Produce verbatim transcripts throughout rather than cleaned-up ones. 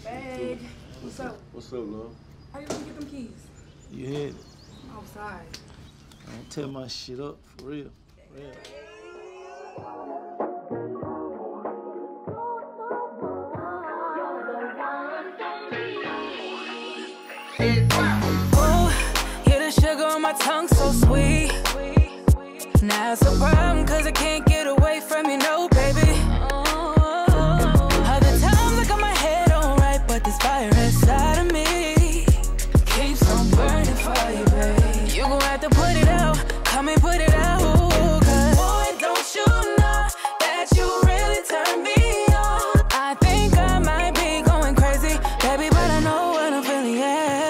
Babe, what's up? What's up, love? How you gonna get them keys? You hit it. I'm outside. I don't tear my shit up, for real. For real. Oh, you're the sugar on my tongue, so sweet. Now it's a problem, cause I can't get away from you, no, baby. Other times I got my head on right, but this fire inside of me keeps on burning for you, babe. You gon' have to put it out, come and put it out. Cause boy, don't you know that you really turn me on. I think I might be going crazy, baby, but I know what I'm feeling, yeah.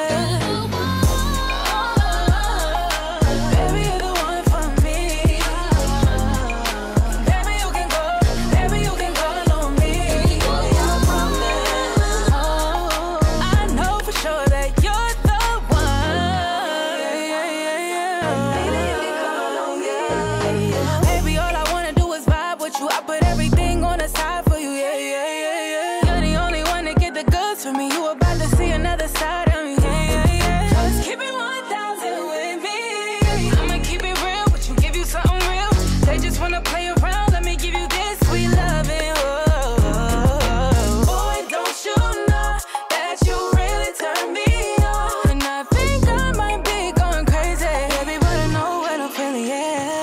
For me, you about to see another side of me, yeah, yeah, yeah. Just keep it one thousand with me. I'ma keep it real, but you give you something real. They just wanna play around, let me give you this sweet loving. Oh, oh, oh. Boy, don't you know that you really turn me on. And I think I might be going crazy, baby, but I know what I'm feeling, yeah.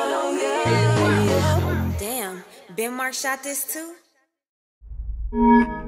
Damn, Ben Mark shot this too?